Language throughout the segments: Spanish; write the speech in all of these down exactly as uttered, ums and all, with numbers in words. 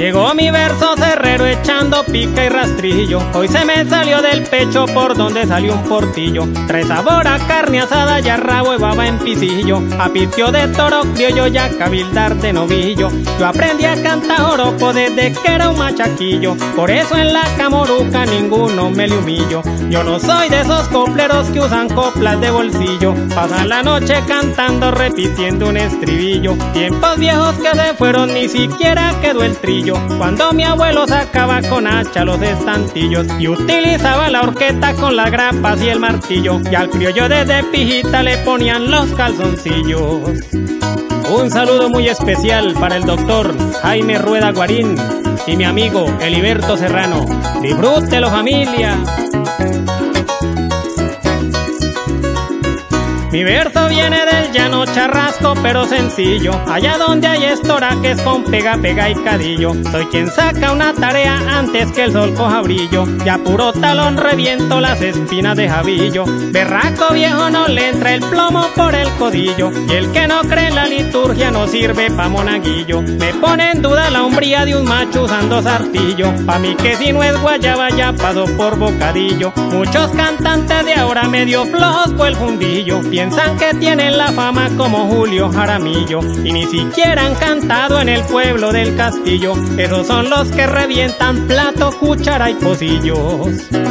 Llegó mi verso cerrero echando pica y rastrillo. Hoy se me salió del pecho por donde salió un portillo. Trae sabor a carne asada y a rabo de baba en pisillo. A pitio de toro criollo y a cabildar de novillo. Yo aprendí a cantar joropo desde que era un machaquillo. Por eso en la camoruca ninguno me le humillo. Yo no soy de esos copleros que usan coplas de bolsillo. Pasan la noche cantando repitiendo un estribillo. Tiempos viejos que se fueron ni siquiera quedó el trillo. Cuando mi abuelo sacaba con hacha los estantillos y utilizaba la horqueta con las grapas y el martillo, y al criollo desde pijita le ponían los calzoncillos. Un saludo muy especial para el doctor Jaime Rueda Guarín y mi amigo Eliberto Serrano. Disfrútelo, familia. Mi verso viene del llano charrasco pero sencillo, allá donde hay estoraques con pega, pega y cadillo. Soy quien saca una tarea antes que el sol coja brillo, y a puro talón reviento las espinas de jabillo. Berraco viejo no le entra el plomo por el codillo, y el que no cree en la liturgia no sirve pa' monaguillo. Me pone en duda la hombría de un macho usando sartillo, pa' mí que si no es guayaba ya pasó por bocadillo. Muchos cantantes de ahora medio flojos por el fundillo, piensan que tienen la fama como Julio Jaramillo, y ni siquiera han cantado en el pueblo del Castillo. Esos son los que revientan plato, cuchara y pocillos.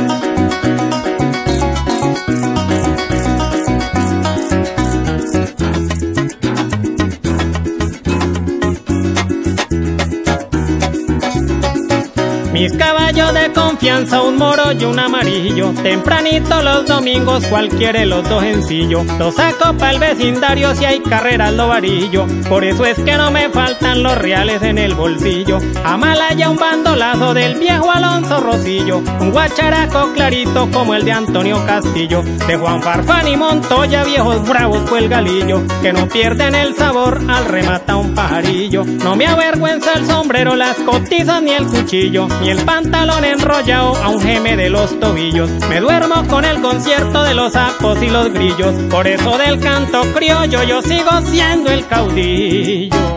Mis caballos de confianza, un moro y un amarillo. Tempranito los domingos, cualquiera los dos sencillo. Los saco pa'l vecindario si hay carreras lo varillo. Por eso es que no me faltan los reales en el bolsillo. Amalaya un bandolazo del viejo Alonso Rosillo. Un guacharaco clarito como el de Antonio Castillo. De Juan Farfán y Montoya, viejos bravos fue el galillo, que no pierden el sabor al rematar un pajarillo. No me avergüenza el sombrero, las cotizas ni el cuchillo, ni el pantalón enrollado a un geme de los tobillos. Me duermo con el concierto de los sapos y los grillos. Por eso del canto criollo yo sigo siendo el caudillo.